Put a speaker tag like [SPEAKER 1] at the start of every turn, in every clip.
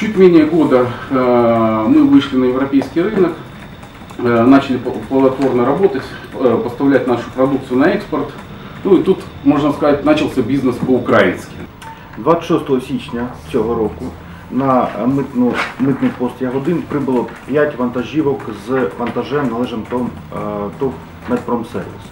[SPEAKER 1] Чуть менее года мы вышли на европейский рынок, начали плодотворно работать, поставлять нашу продукцию на експорт. Ну і тут, можна сказати, почався бізнес по-українськи.
[SPEAKER 2] 26 січня цього року на митний пост Ягодин прибуло 5 вантажівок з вантажем, належним ТОВ «Медпромсервіс».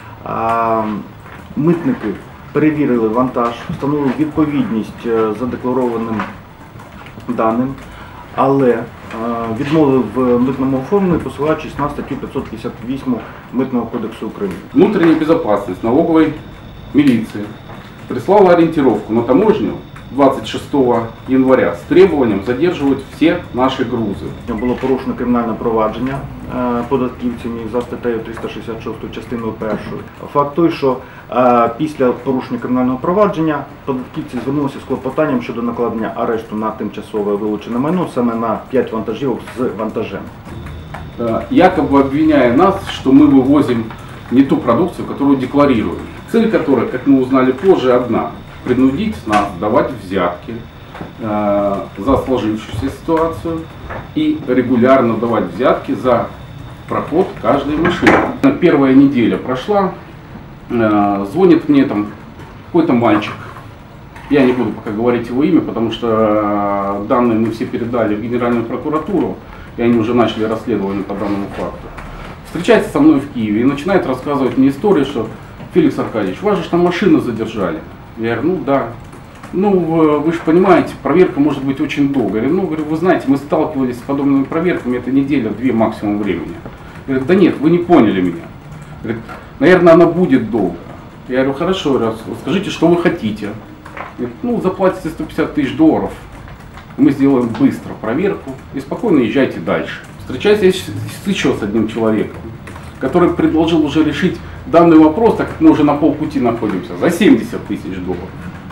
[SPEAKER 2] Митники перевірили вантаж, встановили відповідність задекларованим даним, але відмовили в митному оформленні, посилаючись на статтю 558 Митного кодексу України.
[SPEAKER 1] Внутренняя безопасность налоговой милиции прислала ориентировку на таможню 26 января с требованием задерживать все наши грузы.
[SPEAKER 2] Було порушено кримінальне провадження податківцями за статтею 366 частиною 1. Факт той, що після порушення кримінального провадження податківці звернулися з клопотанням щодо накладення арешту на тимчасове вилучене майно, саме на 5 вантажівок з вантажем.
[SPEAKER 1] Якобы обвиняя нас, что мы вывозим не ту продукцию, которую декларируем. Цель которой, как мы узнали позже, одна – принудить нас давать взятки за сложившуюся ситуацию и регулярно давать взятки за проход каждой машины. Первая неделя прошла, звонит мне там какой-то мальчик. Я не буду пока говорить его имя, потому что данные мы все передали в Генеральную прокуратуру, и они уже начали расследование по данному факту. Встречается со мной в Киеве и начинает рассказывать мне историю, что Феликс Аркадьевич, вас же там машину задержали. Я говорю, ну да. Ну, вы же понимаете, проверка может быть очень долгой. Ну, говорю, вы знаете, мы сталкивались с подобными проверками, это неделя-две максимум времени. Говорит, да нет, вы не поняли меня. Говорит, наверное, она будет долго. Я говорю, хорошо, скажите, что вы хотите. Говорит, ну, заплатите 150 тысяч долларов, мы сделаем быстро проверку и спокойно езжайте дальше. Встречаюсь я еще с одним человеком, который предложил уже решить данный вопрос, так как мы уже на полпути находимся, за 70 тысяч долларов.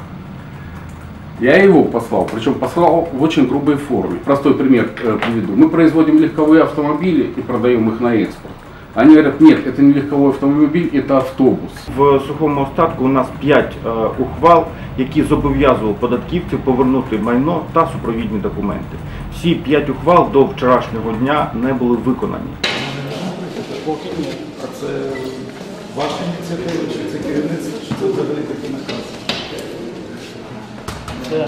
[SPEAKER 1] Я его послал, причем послал в очень грубой форме. Простой пример приведу. Мы производим легковые автомобили и продаем их на экспорт. Они говорят, нет, это не легковой автомобиль, это автобус.
[SPEAKER 2] В сухому остатку у нас 5 ухвал, які зобов'язували податківців повернути майно та супровідні документи. Всі 5 ухвал до вчорашнього дня не були виконані.
[SPEAKER 3] Поки ні. А це ваша ініціатива, чи це керівництво, чи це взагалі такий наказ?
[SPEAKER 4] Це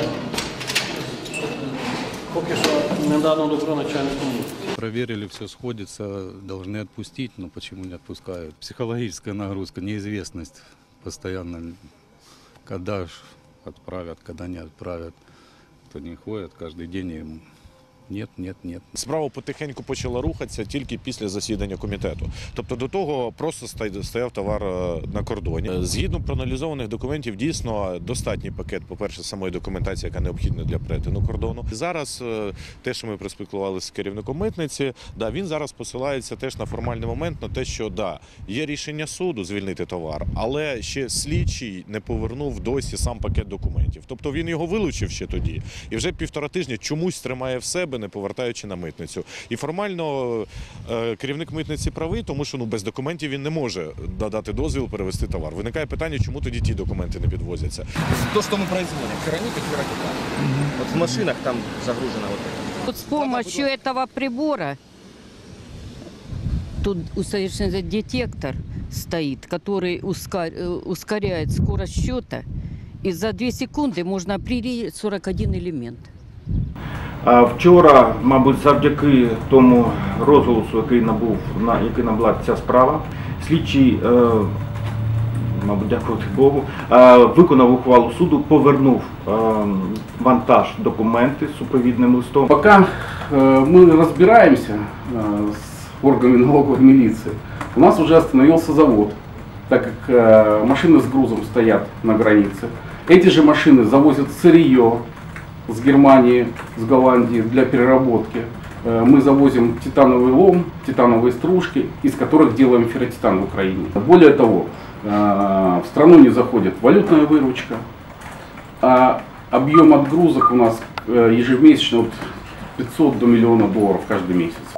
[SPEAKER 4] поки що не дано добро начальнику.
[SPEAKER 5] Проверили, все сходится, должны отпустить, но почему не отпускают? Психологическая нагрузка, неизвестность постоянно, когда отправят, когда не отправят. Кто не ходит, каждый день им нет.
[SPEAKER 6] Справа потихеньку почала рухатися тільки після засідання комітету. Тобто до того просто стояв товар на кордоні. Згідно проаналізованих документів, дійсно достатній пакет, по-перше, самої документації, яка необхідна для перетину кордону. Зараз те, що ми проспілкувалися з керівником митниці, він зараз посилається теж на формальний момент, на те, що є рішення суду звільнити товар, але ще слідчий не повернув досі сам пакет документів. Тобто він його вилучив ще тоді і вже 1,5 тижня чомусь тримає в себе, не повертаючи на митницю. І формально керівник митниці правий, тому що без документів він не може дати дозвіл перевезти товар. Виникає питання, чому тоді ті документи не підвозяться.
[SPEAKER 7] То, что мы производим, керамика, феррокитан. Вот в машинах там загружено вот это.
[SPEAKER 8] Вот с помощью этого прибора, тут усовершенствован детектор стоит, который ускоряет скорость счета, и за 2 секунды можно определить 41 элемент.
[SPEAKER 2] Вчора, мабуть, завдяки тому розголосу, який набула ця справа, слідчий, мабуть, дякувати Богу, виконав ухвалу суду, повернув вантаж, документи з супровідним листом.
[SPEAKER 1] Пока мы разбираемся с органами налоговой милиции, у нас уже остановился завод, так как машины с грузом стоят на границе. Эти же машины завозят сырье с Германии, с Голландии для переработки. Мы завозим титановый лом, титановые стружки, из которых делаем ферротитан в Украине. Более того, в страну не заходит валютная выручка, а объем отгрузок у нас ежемесячно от 500 до $1 000 000 каждый месяц.